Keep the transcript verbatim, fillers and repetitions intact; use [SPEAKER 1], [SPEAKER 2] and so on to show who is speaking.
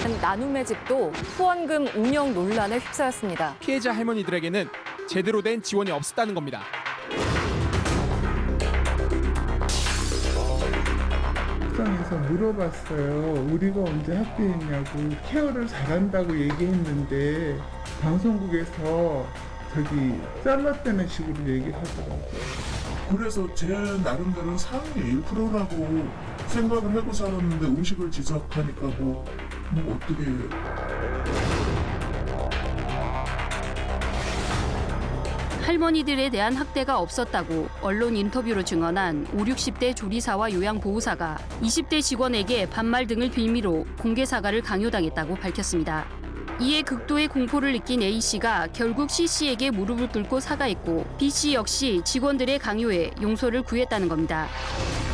[SPEAKER 1] 운영하는 나눔의 집도 후원금 운영 논란에 휩싸였습니다.
[SPEAKER 2] 피해자 할머니들에게는 제대로 된 지원이 없었다는 겁니다.
[SPEAKER 3] 식당에서 물어봤어요. 우리가 언제 합의했냐고. 케어를 잘한다고 얘기했는데 방송국에서 저기 잘랐다는 식으로 얘기를 하더라고요.
[SPEAKER 4] 그래서 제 나름대로는 상위 일 퍼센트라고 생각을 하고 살았는데 음식을 지적하니까 뭐, 뭐 어떻게
[SPEAKER 5] 할머니들에 대한 학대가 없었다고 언론 인터뷰로 증언한 오십, 육십 대 조리사와 요양보호사가 이십 대 직원에게 반말 등을 빌미로 공개 사과를 강요당했다고 밝혔습니다. 이에 극도의 공포를 느낀 A씨가 결국 C씨에게 무릎을 꿇고 사과했고 B씨 역시 직원들의 강요에 용서를 구했다는 겁니다.